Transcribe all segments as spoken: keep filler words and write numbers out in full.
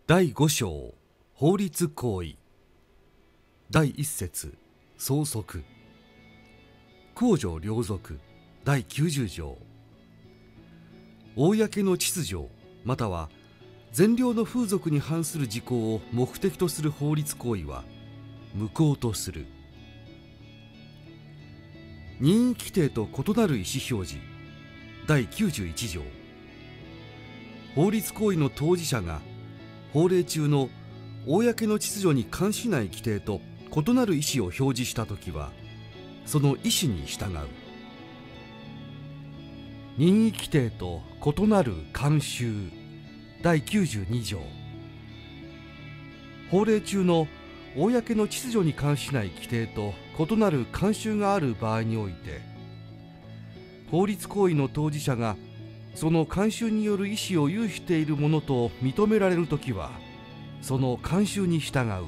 だいご章法律行為だいいっ節相続公序良俗だいきゅうじゅう条公の秩序または善良の風俗に反する事項を目的とする法律行為は無効とする。任意規定と異なる意思表示だいきゅうじゅういち条法律行為の当事者が法令中の公の秩序に関しない規定と異なる意思を表示したときはその意思に従う。任意規定と異なる慣習だいきゅうじゅうに条法令中の公の秩序に関しない規定と異なる慣習がある場合において法律行為の当事者がその慣習による意思を有しているものと認められるときはその慣習に従う。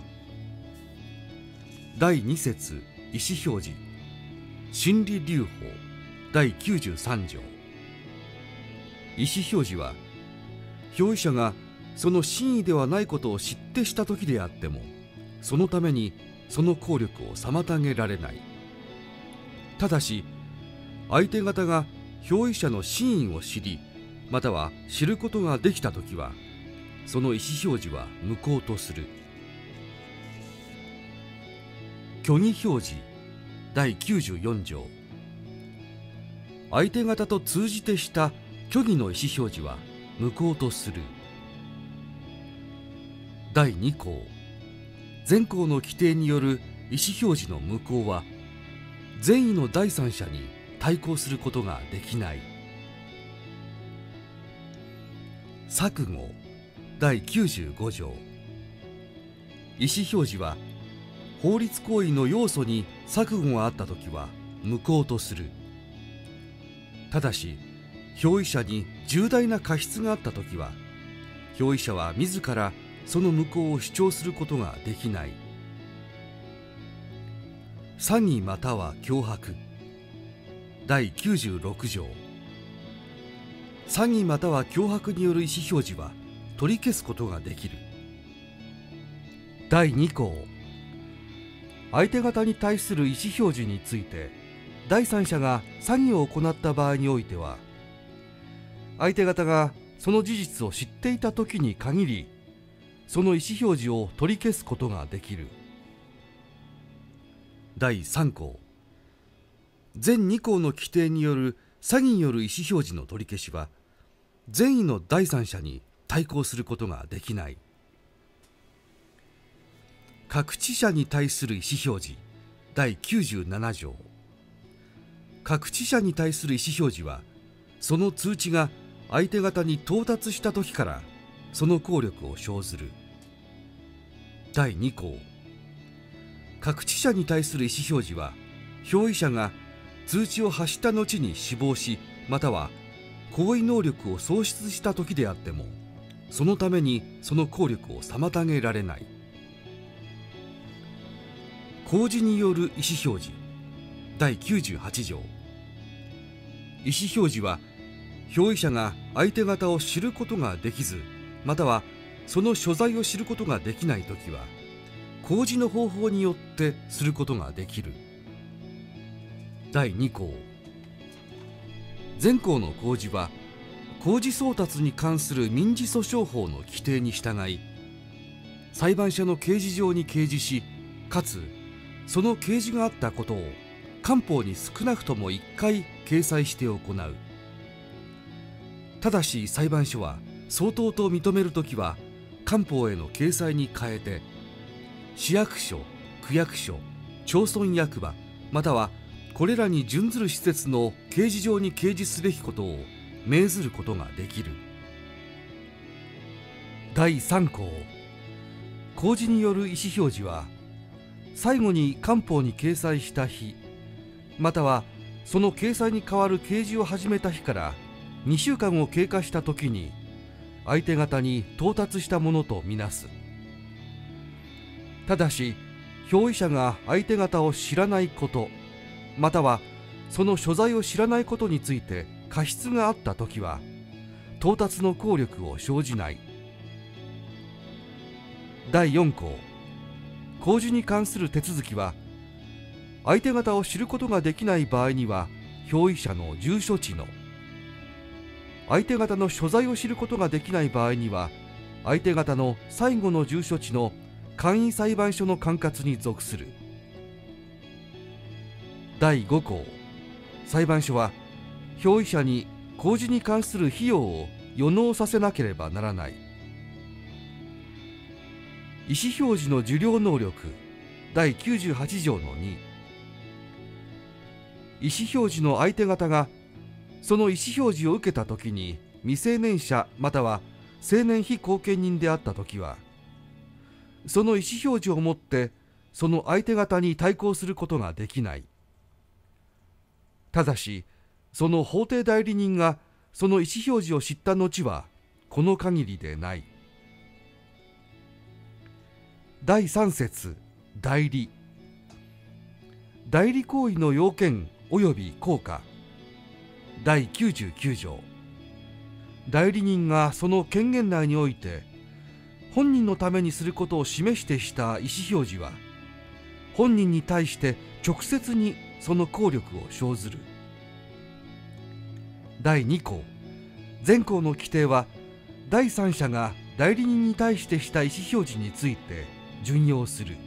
だいに節意思表示真理留保だいきゅうじゅうさん条意思表示は表意者がその真意ではないことを知ってしたときであってもそのためにその効力を妨げられない。ただし相手方が表意者の真意を知りまたは知ることができたときはその意思表示は無効とする。虚偽表示だいきゅうじゅうよん条相手方と通じてした虚偽の意思表示は無効とする。だいに項前項の規定による意思表示の無効は善意の第三者に対抗することができない。錯誤だいきゅうじゅうご条意思表示は法律行為の要素に錯誤があったときは無効とする。ただし表意者に重大な過失があったときは表意者は自らその無効を主張することができない。詐欺または脅迫だいきゅうじゅうろく条詐欺または脅迫による意思表示は取り消すことができる。だいに項相手方に対する意思表示について第三者が詐欺を行った場合においては相手方がその事実を知っていたときに限りその意思表示を取り消すことができる。だいさん項全に項の規定による詐欺による意思表示の取り消しは善意の第三者に対抗することができない。確知者に対する意思表示だいきゅうじゅうなな条確知者に対する意思表示はその通知が相手方に到達した時からその効力を生ずる。だいに項確知者に対する意思表示は表意者が通知を発した後に死亡しまたは行為能力を喪失した時であってもそのためにその効力を妨げられない。公示による意思表示だいきゅうじゅうはち条意思表示は表意者が相手方を知ることができずまたはその所在を知ることができないときは公示の方法によってすることができる。だいに項前項の公示は公示送達に関する民事訴訟法の規定に従い裁判所の刑事上に掲示しかつその掲示があったことを官報に少なくともいっかい掲載して行う。ただし裁判所は相当と認めるときは官報への掲載に変えて市役所、区役所、町村役場またはこれらに準ずる施設の掲示上に掲示すべきことを命ずることができる。だいさん項公示による意思表示は最後に官報に掲載した日またはその掲載に代わる掲示を始めた日からにしゅうかんを経過したときに相手方に到達したものとみなす。ただし表意者が相手方を知らないことまたはその所在を知らないことについて過失があったときは到達の効力を生じない。 だいよん項、公示に関する手続きは、相手方を知ることができない場合には表意者の住所地の、相手方の所在を知ることができない場合には相手方の最後の住所地の簡易裁判所の管轄に属する。だいご項、裁判所は表意者に公示に関する費用を予納させなければならない。意思表示の受領能力だいきゅうじゅうはち条のに、意思表示の相手方がその意思表示を受けたときに未成年者または成年非後見人であったときは、その意思表示をもってその相手方に対抗することができない。ただしその法定代理人がその意思表示を知った後はこの限りでない。だいさん節、代理。代理行為の要件及び効果だいきゅうじゅうきゅう条、代理人がその権限内において本人のためにすることを示してした意思表示は本人に対して直接にその効力を生ずる。だいに項、前項の規定は第三者が代理人に対してした意思表示について準用する。